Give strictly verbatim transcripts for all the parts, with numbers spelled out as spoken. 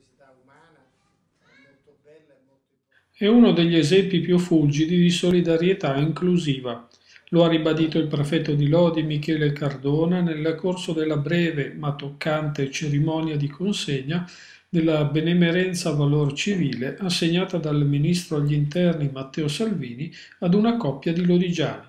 È uno degli esempi più fulgidi di solidarietà inclusiva. Lo ha ribadito il prefetto di Lodi Michele Cardona nel corso della breve ma toccante cerimonia di consegna della benemerenza valor civile assegnata dal ministro agli interni Matteo Salvini ad una coppia di lodigiani.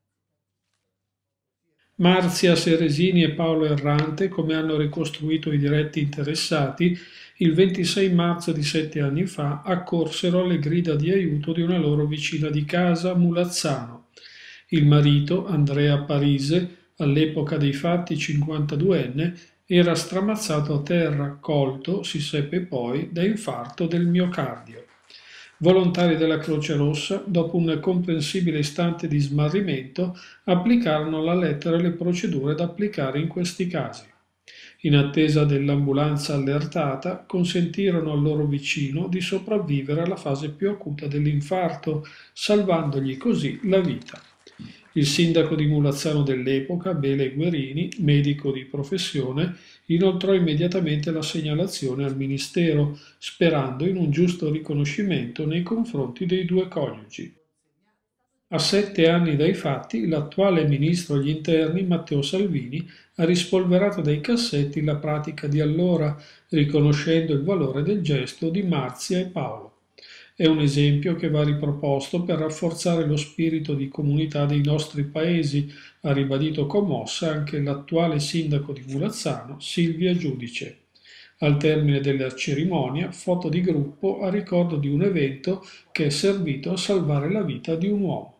Marzia Seresini e Paolo Errante, come hanno ricostruito i diretti interessati, il ventisei marzo di sette anni fa accorsero alle grida di aiuto di una loro vicina di casa, Mulazzano. Il marito, Andrea Parise, all'epoca dei fatti cinquantaduenne, era stramazzato a terra, colto, si seppe poi, da infarto del miocardio. Volontari della Croce Rossa, dopo un comprensibile istante di smarrimento, applicarono alla lettera le procedure da applicare in questi casi. In attesa dell'ambulanza allertata, consentirono al loro vicino di sopravvivere alla fase più acuta dell'infarto, salvandogli così la vita. Il sindaco di Mulazzano dell'epoca, Bele Guerini, medico di professione, inoltrò immediatamente la segnalazione al Ministero, sperando in un giusto riconoscimento nei confronti dei due coniugi. A sette anni dai fatti, l'attuale ministro agli interni, Matteo Salvini, ha rispolverato dai cassetti la pratica di allora, riconoscendo il valore del gesto di Marzia e Paolo. È un esempio che va riproposto per rafforzare lo spirito di comunità dei nostri paesi, ha ribadito commossa anche l'attuale sindaco di Mulazzano, Silvia Giudice. Al termine della cerimonia, foto di gruppo a ricordo di un evento che è servito a salvare la vita di un uomo.